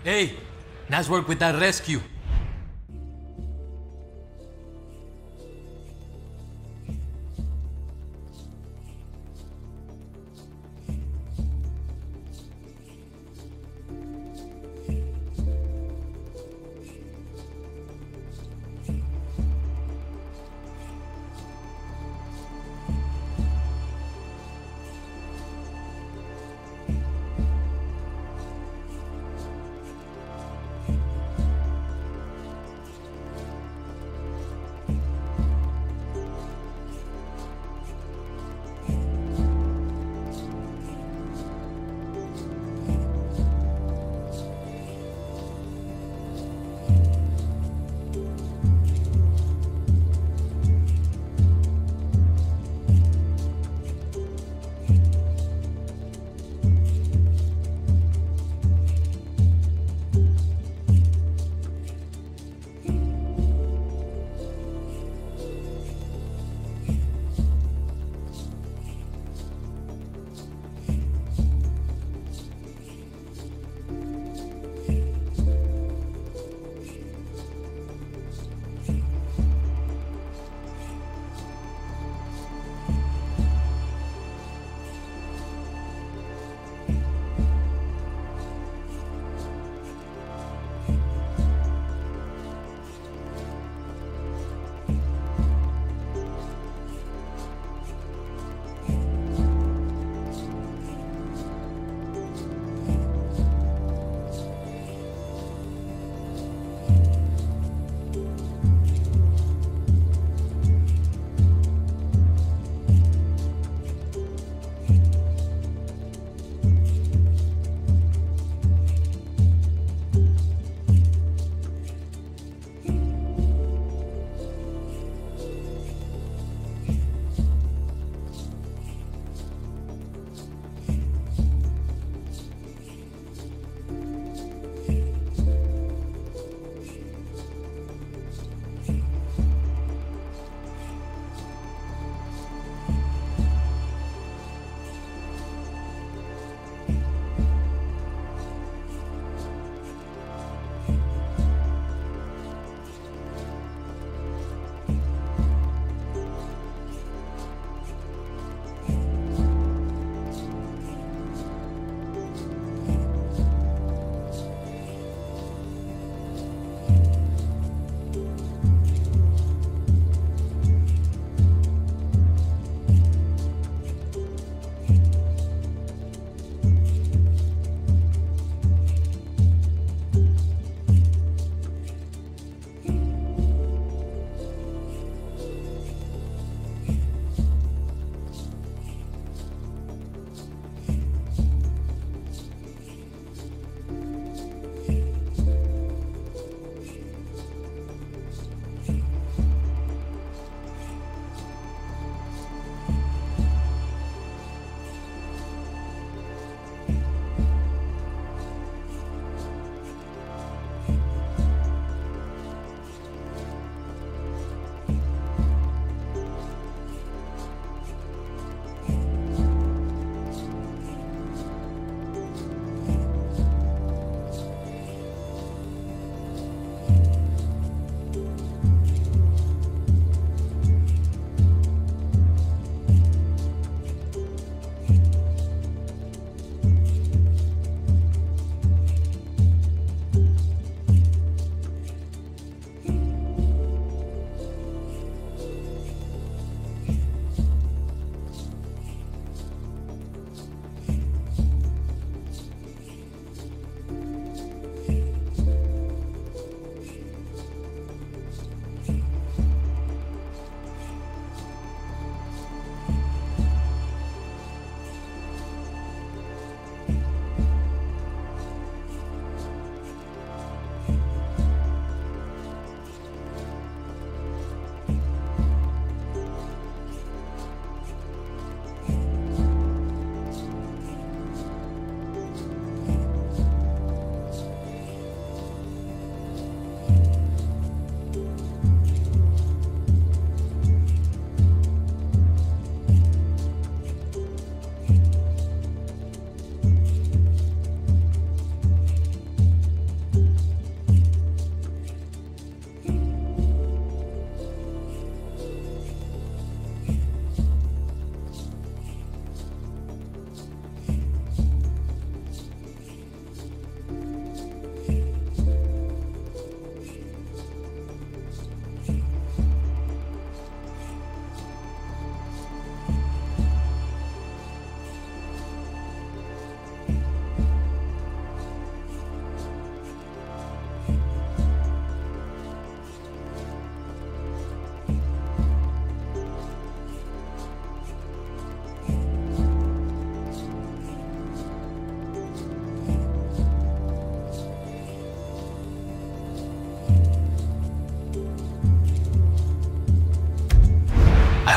Hey, nice work with that rescue.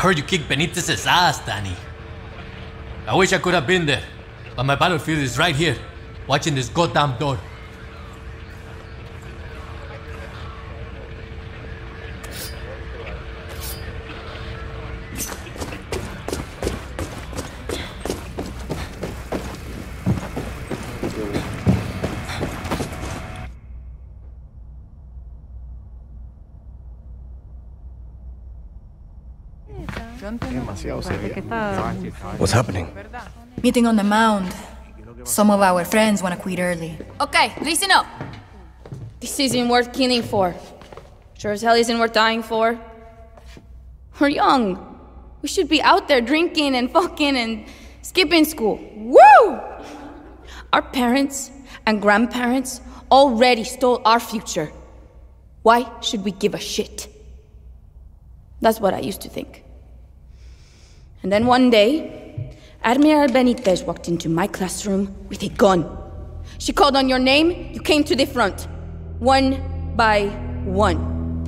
heard you kicked Benitez's ass, Danny. I wish I could have been there, but my battlefield is right here, watching this goddamn door. What's happening? Meeting on the mound. Some of our friends want to quit early. Okay, listen up. This isn't worth killing for. Sure as hell isn't worth dying for. We're young. We should be out there drinking and fucking and skipping school. Woo! Our parents and grandparents already stole our future. Why should we give a shit? That's what I used to think. And then one day, Admiral Benitez walked into my classroom with a gun. She called on your name, you came to the front. One by one.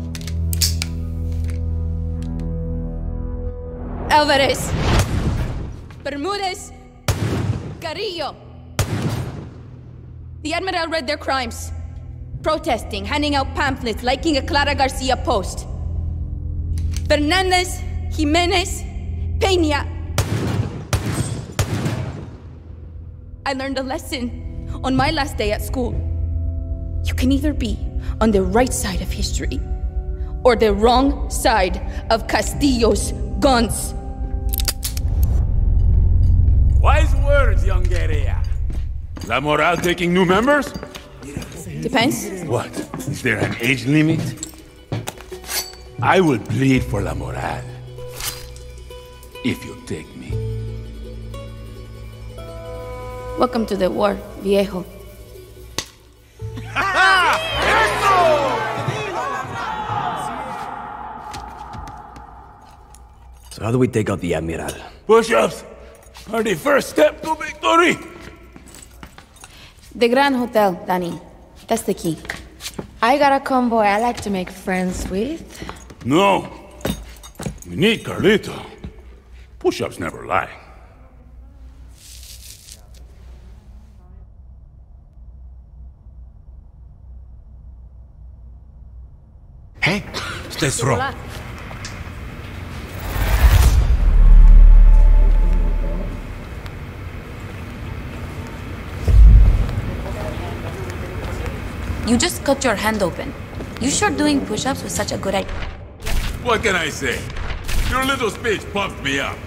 Alvarez. Bermudez. Carrillo. The Admiral read their crimes. Protesting, handing out pamphlets, liking a Clara Garcia post. Fernandez, Jimenez, Peña. I learned a lesson on my last day at school. You can either be on the right side of history or the wrong side of Castillo's guns. Wise words, young guerrilla. La Moral taking new members? Depends. What? Is there an age limit? I will plead for La Moral. If you take me. Welcome to the war, viejo. So how do we take out the Admiral? Push-ups are the first step to victory. The Grand Hotel, Danny. That's the key. I got a convoy I like to make friends with. No. We need Carlito. Push-ups never lie. Hey, stay strong. You just cut your hand open. You sure doing push-ups was such a good idea? What can I say? Your little speech pumped me up.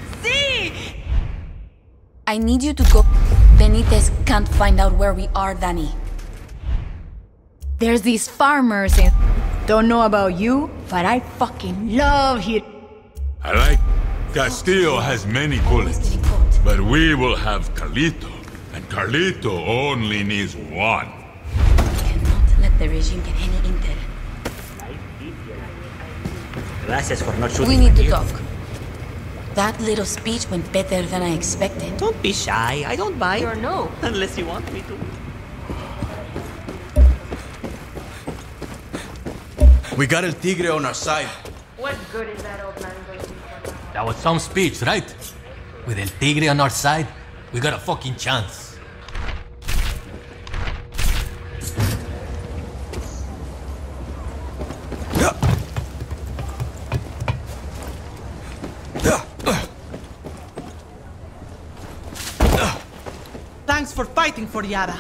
I need you to go. Benitez can't find out where we are, Danny. There's these farmers in... Don't know about you, but I fucking love here. I like Castillo has many bullets, but we will have Carlito, and Carlito only needs one. Cannot let the regime get any intel. Gracias for not shooting. We need to talk. That little speech went better than I expected. Don't be shy. I don't bite. Or no. Unless you want me to. We got El Tigre on our side. What good is that old man going to do for now? That was some speech, right? With El Tigre on our side, we got a fucking chance. Thanks for fighting for Yara.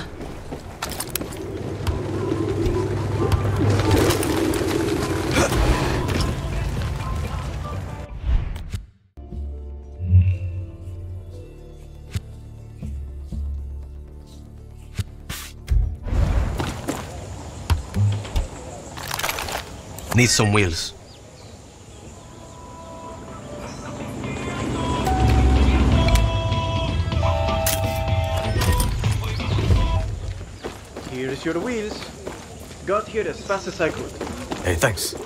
Need some wheels. Here's your wheels. Got here as fast as I could. Hey, thanks.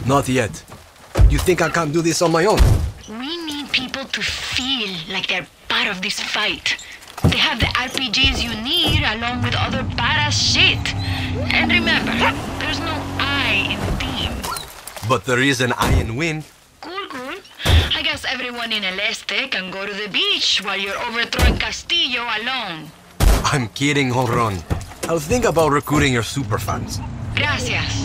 Not yet. You think I can't do this on my own? We need people to feel like they're part of this fight. They have the RPGs you need along with other badass shit. And remember, there's no I in the team. But there is an I in win. Cool, cool. I guess everyone in El Este can go to the beach while you're overthrowing Castillo alone. I'm kidding, Horon. I'll think about recruiting your superfans. Gracias.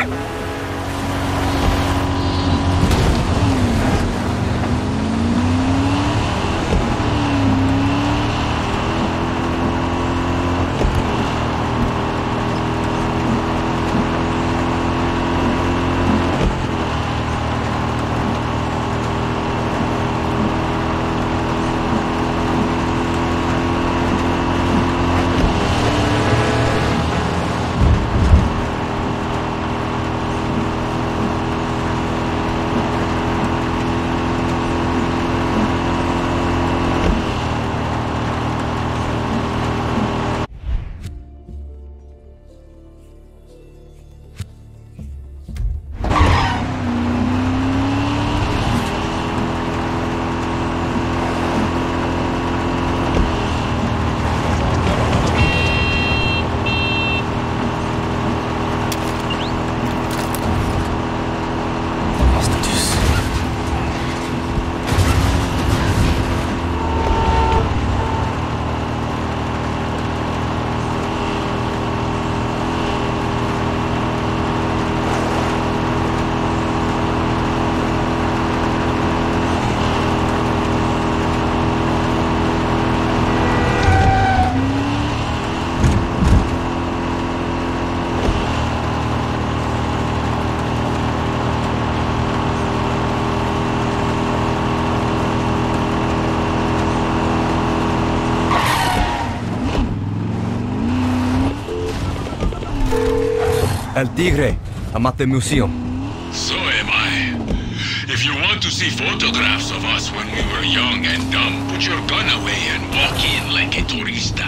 El Tigre, I'm at the museum. So am I. If you want to see photographs of us when we were young and dumb, put your gun away and walk in like a turista.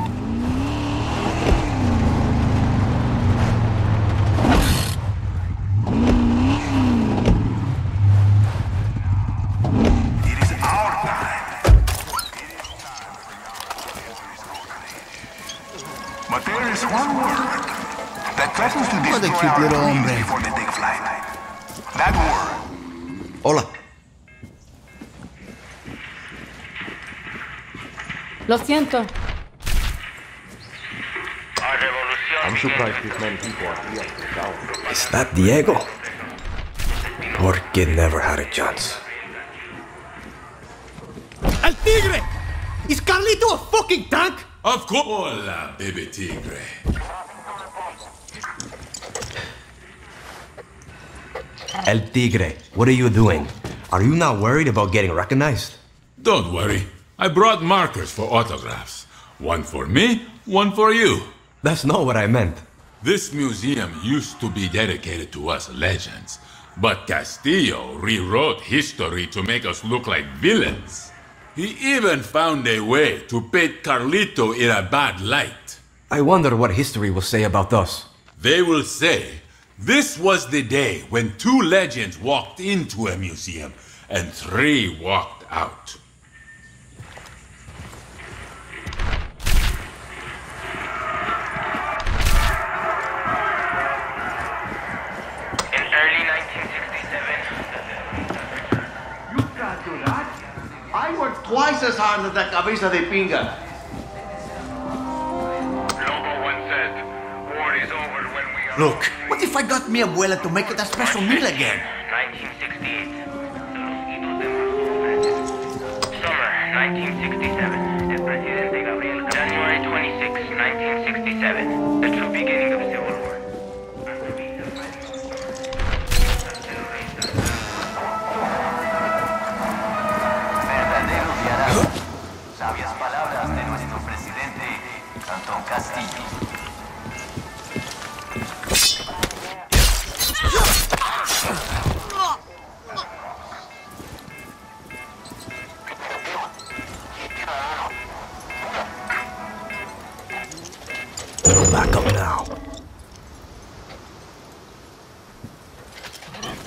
It is our time. But there is one word that threatens to destroy our dreams before they take flight. That word. Hola. Lo siento. I'm surprised this many people are here. Is that Diego? Poor kid never had a chance. El Tigre! Is Carlito a fucking tank? Of course. Hola, baby tigre. El Tigre, what are you doing? Are you not worried about getting recognized? Don't worry. I brought markers for autographs. One for me, one for you. That's not what I meant. This museum used to be dedicated to us legends, but Castillo rewrote history to make us look like villains. He even found a way to paint Carlito in a bad light. I wonder what history will say about us. They will say, this was the day when 2 legends walked into a museum and 3 walked out. In early 1967... You can't do that. I worked twice as hard as that cabeza de pinga. Lobo once said, war is over when we are... Look, what if I got mi abuela to make it a special meal again? 1968. Summer 1967. El presidente Gabriel... January 26, 1967. The true beginning of civil war. Sabias palabras de nuestro presidente, Antón Castillo. Back up now.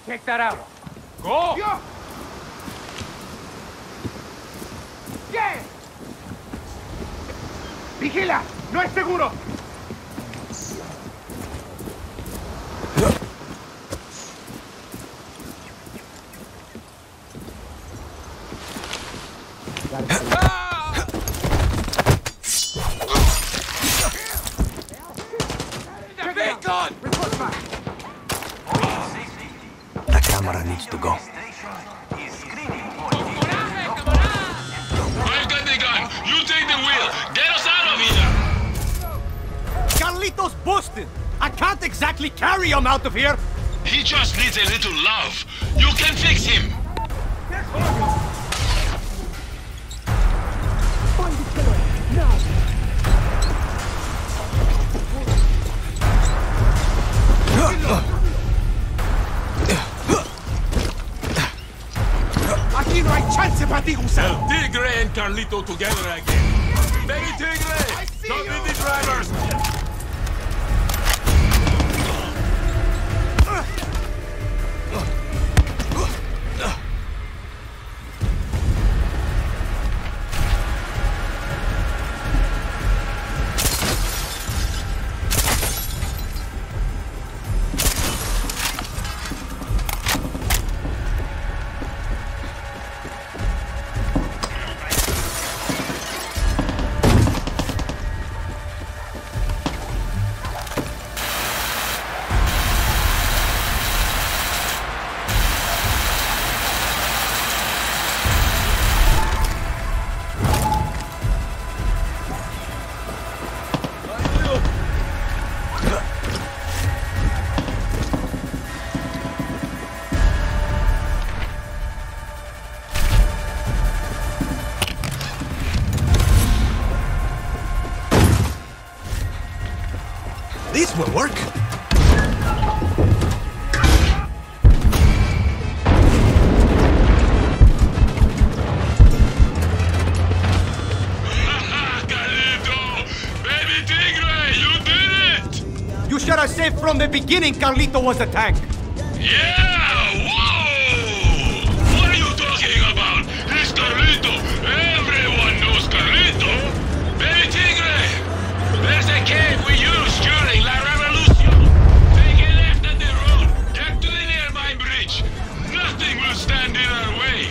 Check that out. Go! Yo! ¿Qué? Vigila, no es seguro. The camera needs to go. I've got the gun. You take the wheel. Get us out of here. Carlito's busted. I can't exactly carry him out of here. He just needs a little love. You can fix him. Aquí no hay chance para ti, Gusano. El Tigre and Carlito together again. Baby Tigre, drop in the drivers. This will work. You should have said from the beginning Carlito was a tank. Yeah! Whoa! What are you talking about? It's Carlito. Everyone knows Carlito. Baby Tigre! There's a cave we used during La Revolution. Take a left at the road. Get to the nearby bridge. Nothing will stand in our way.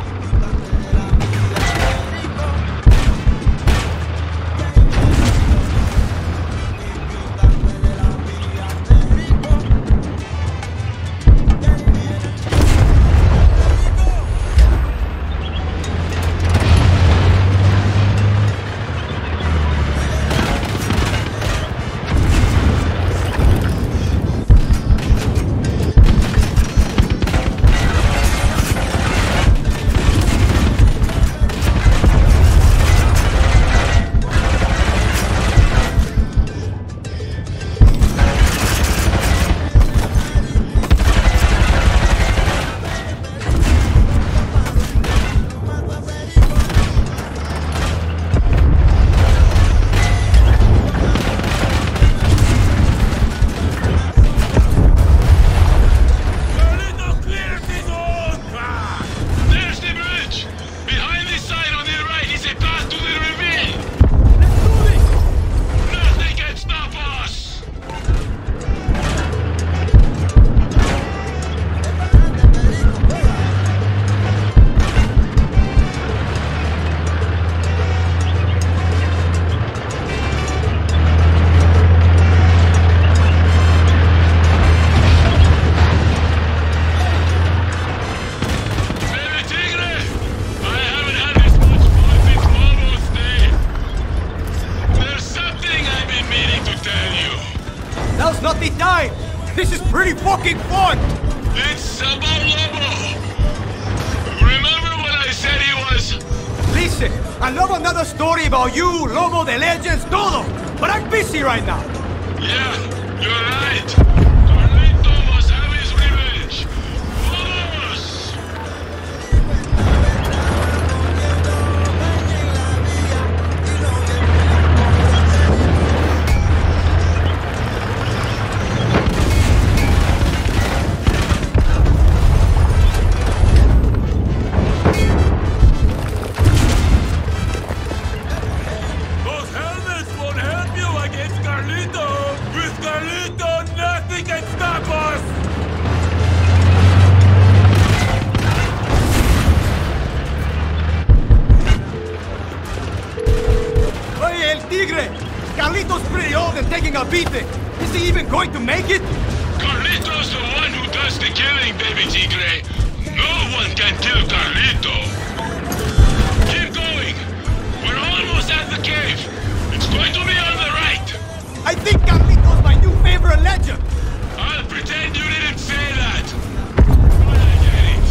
Now's not the time! This is pretty fucking fun! It's about Lobo! Remember when I said he was... Listen, I love another story about you, Lobo, the legends, todo! But I'm busy right now! Yeah, you're right! Carlito must have his revenge! Vamos! everything! Is he even going to make it? Carlito's the one who does the killing, baby Tigre. No one can kill Carlito. Keep going. We're almost at the cave. It's going to be on the right. I think Carlito's my new favorite legend. I'll pretend you didn't say that. But I get it.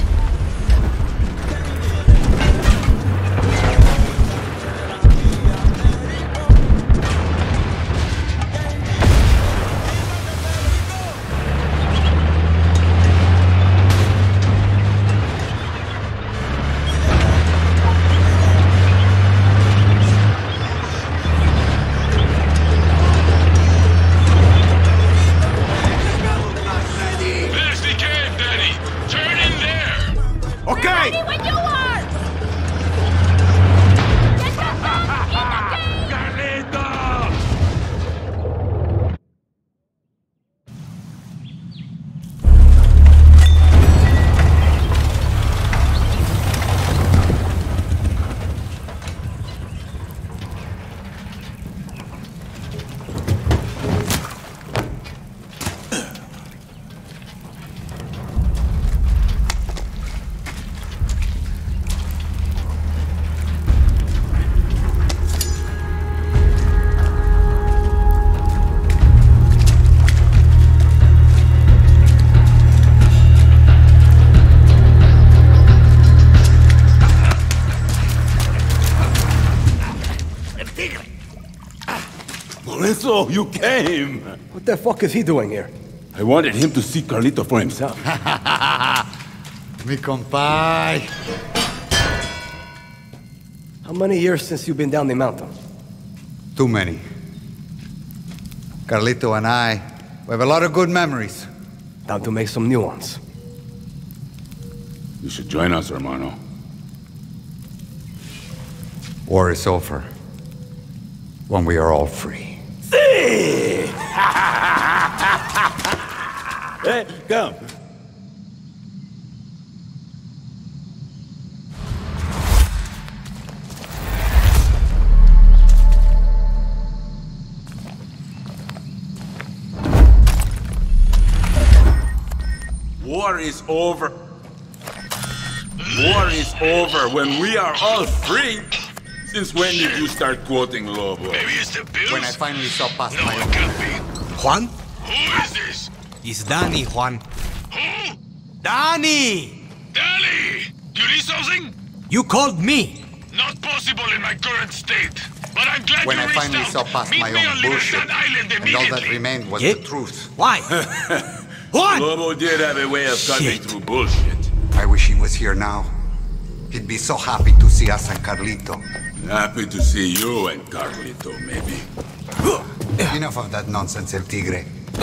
So you came! What the fuck is he doing here? I wanted him to see Carlito for himself. Mi compay. How many years since you've been down the mountain? Too many. Carlito and I, we have a lot of good memories. Time to make some new ones. You should join us, hermano. War is over. When we are all free. Hey, come. War is over. War is over when we are all free. Since when did you start quoting Lobo? Maybe it's the pills? When I finally saw past my it can't be. Juan? Who is this? It's Danny, Juan. Who? Danny! Danny! You need something? You called me! Not possible in my current state. But I'm glad when you I reached finally out. saw past Meet my me own on bullshit, Libertad Island and all that immediately. remained was the truth. Why? What? Lobo did have a way of cutting through bullshit. I wish he was here now. He'd be so happy to see us and Carlito. Happy to see you and Carlito, maybe. Enough of that nonsense, El Tigre.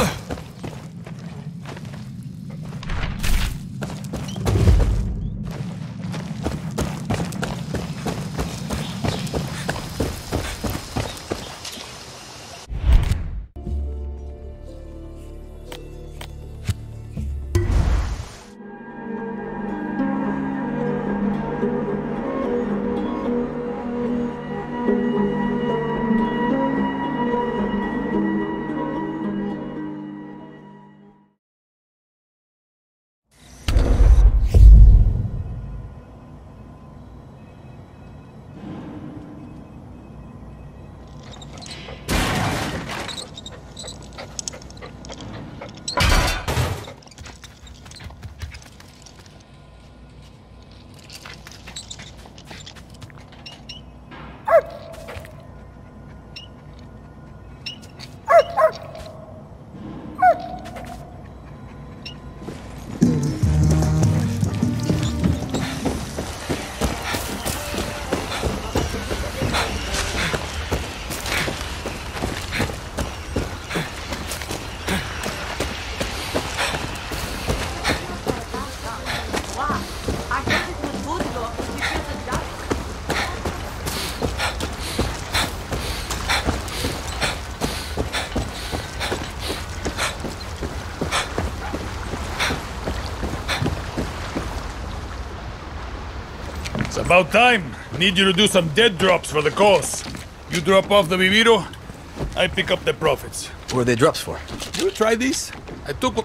It's about time. Need you to do some dead drops for the cause. You drop off the Viviro, I pick up the profits. What are they drops for? You try this? I took...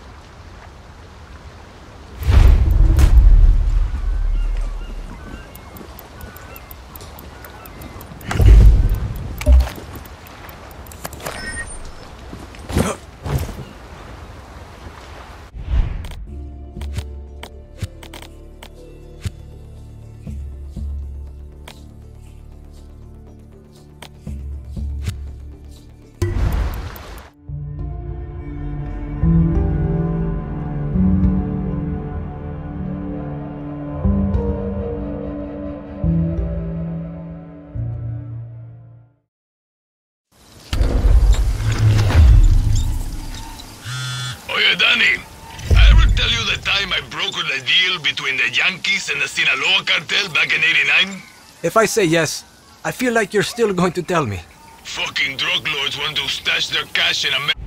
Danny, I ever tell you the time I brokered a deal between the Yankees and the Sinaloa cartel back in '89? If I say yes, I feel like you're still going to tell me. Fucking drug lords want to stash their cash in America.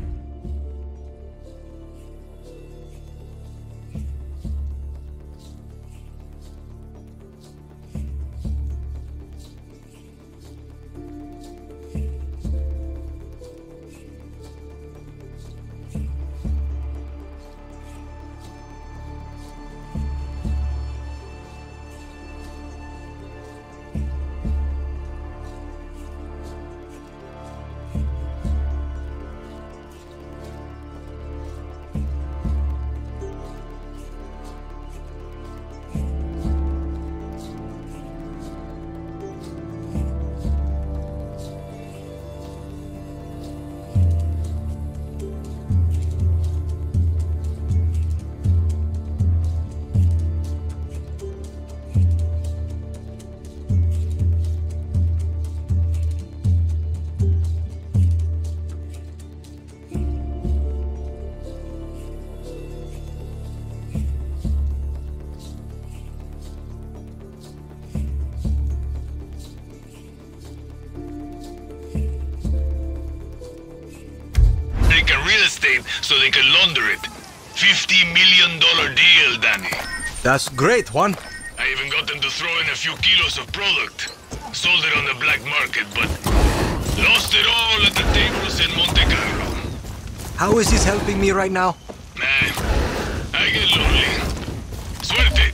Real estate so they can launder it. $50 million deal, Danny. That's great, Juan. I even got them to throw in a few kilos of product. Sold it on the black market, but lost it all at the tables in Monte Carlo. How is this helping me right now? Nah, I get lonely. Suerte!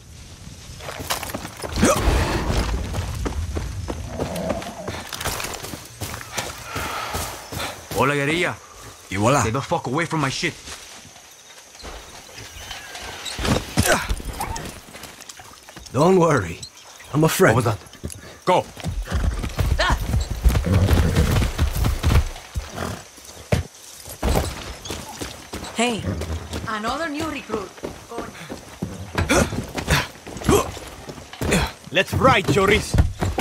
Hola, guerrilla. Y voila. Stay the fuck away from my shit. Don't worry. I'm a friend. What was that? Go! Hey, another new recruit. Let's ride, Choris.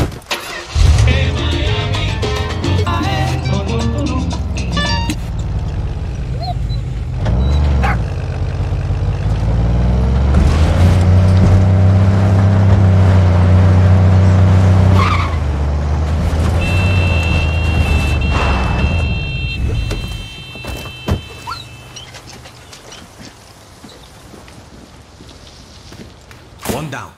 One down.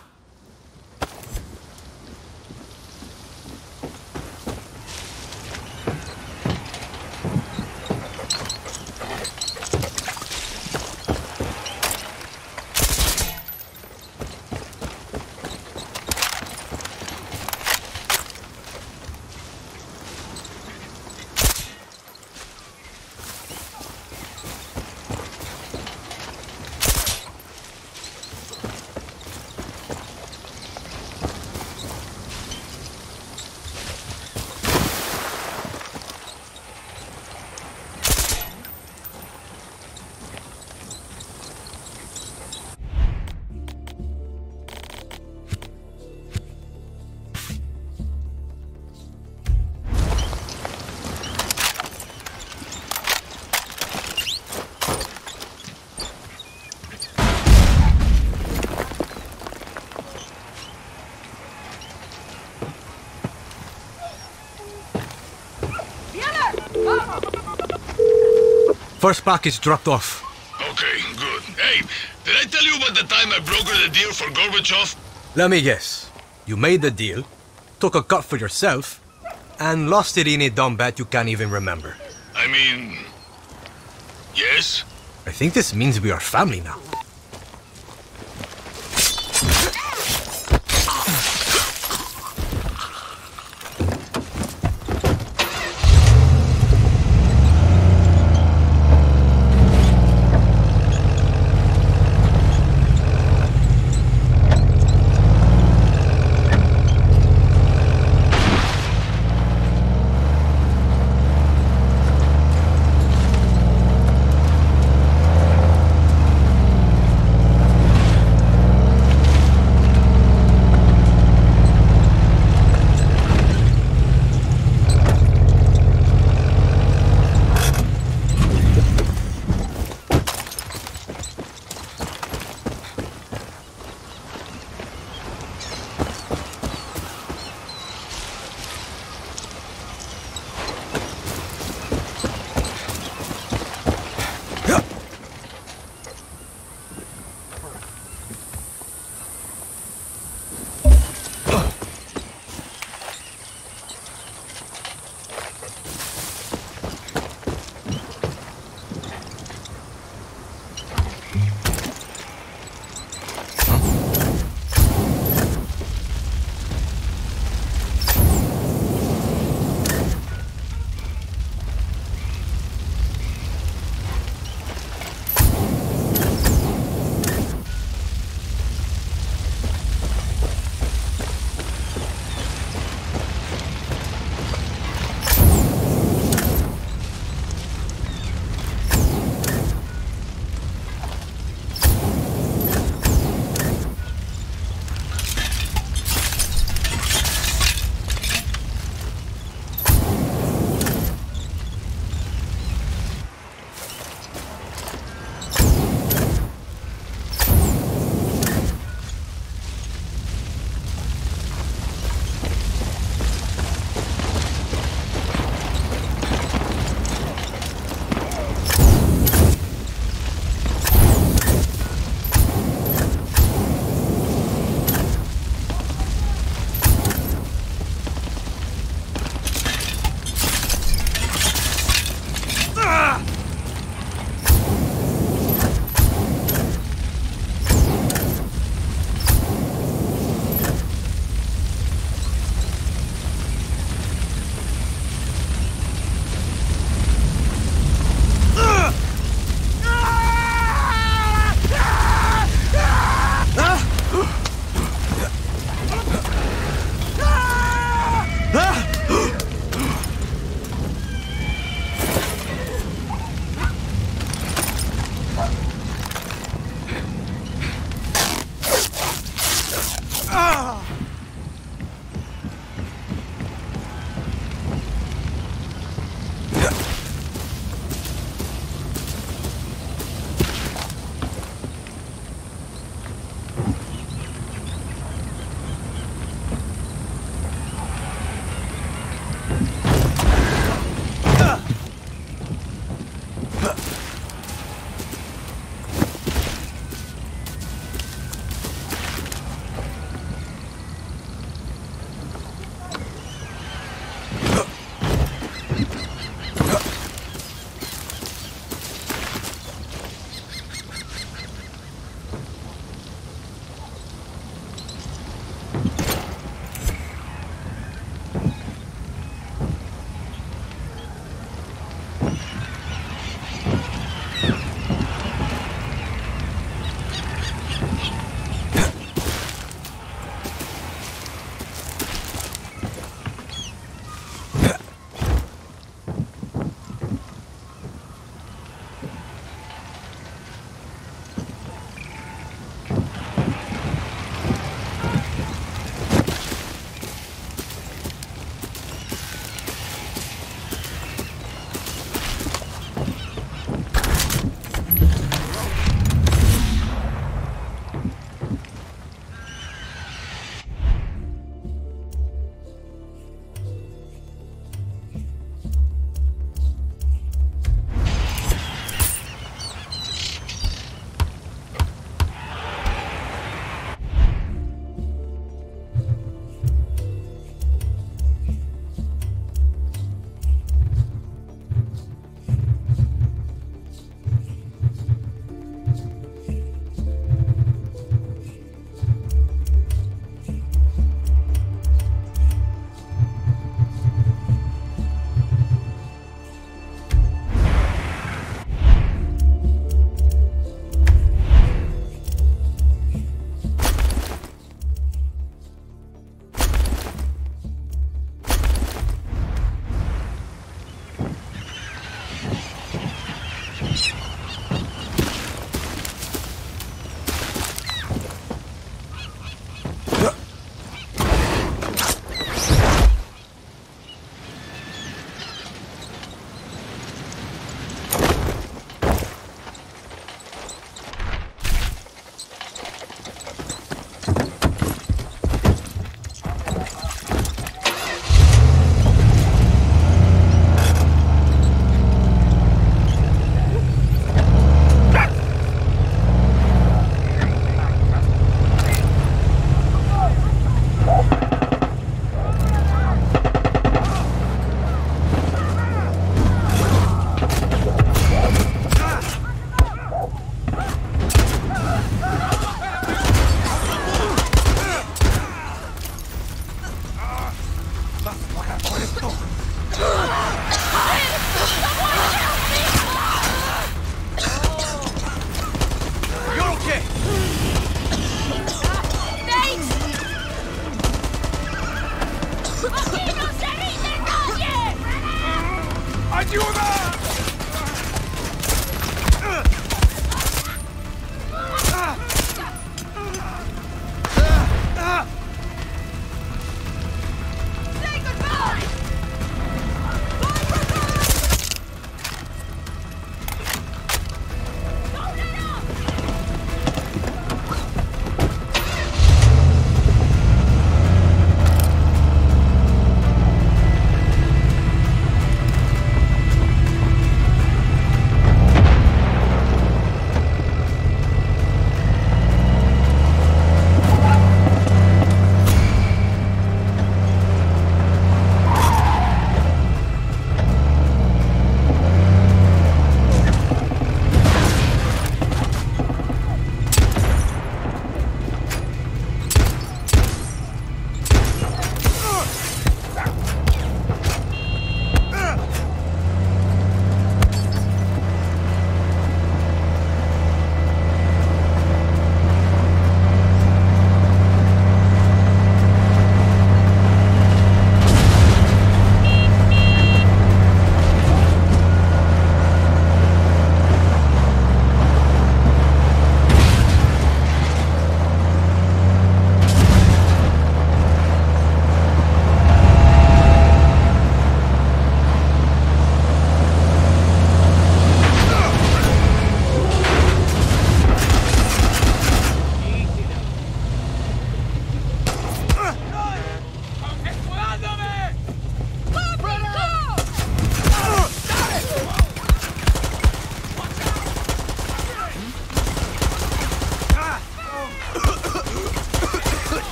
First package dropped off. Okay, good. Hey, did I tell you about the time I brokered the deal for Gorbachev? Let me guess. You made the deal, took a cut for yourself, and lost it in a dumb bet you can't even remember. I mean... Yes? I think this means we are family now.